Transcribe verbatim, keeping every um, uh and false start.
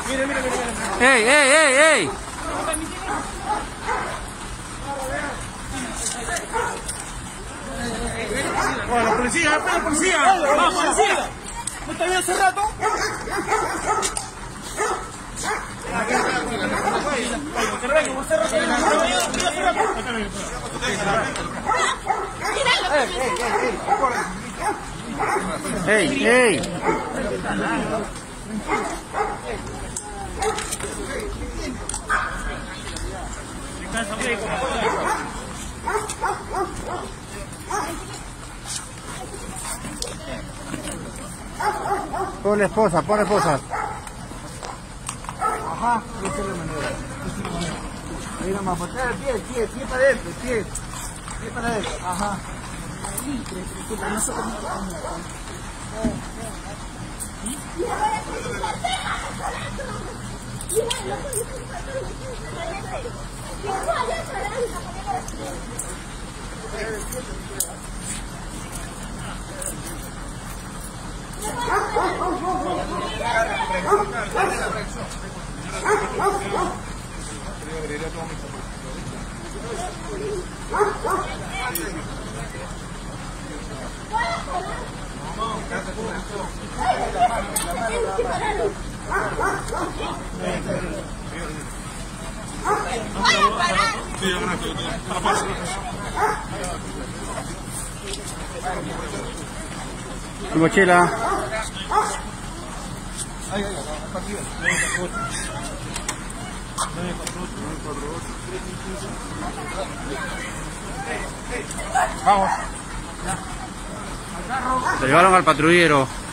Mire, mire, mire. ¡Ey, ey, ey, ey! Bueno, policía, espera, policía. ¡Vamos, policía! ¿No está bien hace rato? ¡Ey, ey! Ponle esposa, ponle esposa. Ajá, esa es la manera. Ahí nomás, botar el pie, el pie, el pie para adentro, el pie. El pie para adentro, ajá. Tu mochila. Vamos. Se llevaron al patrullero.